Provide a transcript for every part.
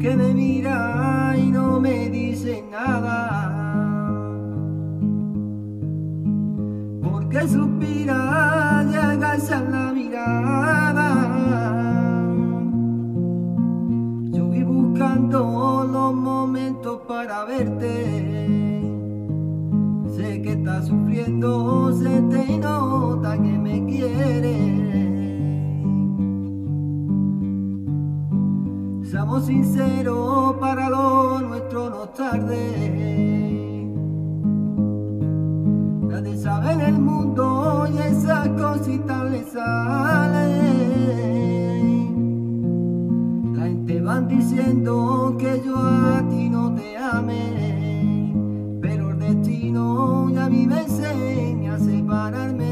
que me mira y no me dice nada, porque suspira y agacha la mirada. Yo voy buscando los momentos para verte, sé que estás sufriendo, se te nota que me quieres. Seamos sinceros, para lo nuestro no es tarde. Nadie sabe en el mundo y esas cositas le salen. La gente van diciendo que yo a ti no te ame, pero el destino ya a mí me enseña a separarme.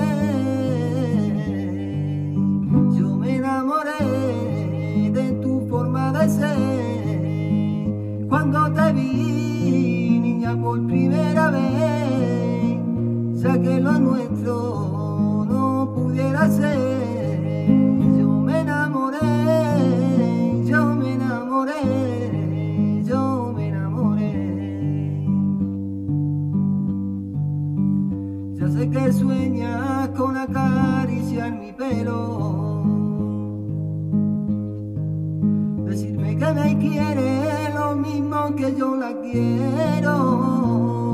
Yo me enamoré de tu forma de ser cuando te vi, niña, por primera vez. Ya que lo nuestro no pudiera ser. Yo me enamoré, yo me enamoré, yo me enamoré. Ya sé que sueñas con acariciar mi pelo, decirme que me quiere lo mismo que yo la quiero.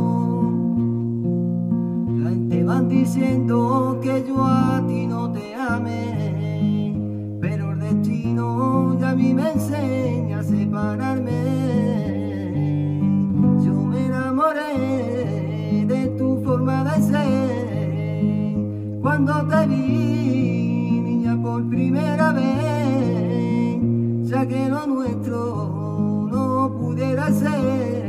La gente van diciendo que yo a ti no te ame, pero el destino ya a mí me enseña a separarme. Yo me enamoré de tu forma de ser cuando te vi, niña, por primera vez. Ya que lo nuestro no pudiera ser.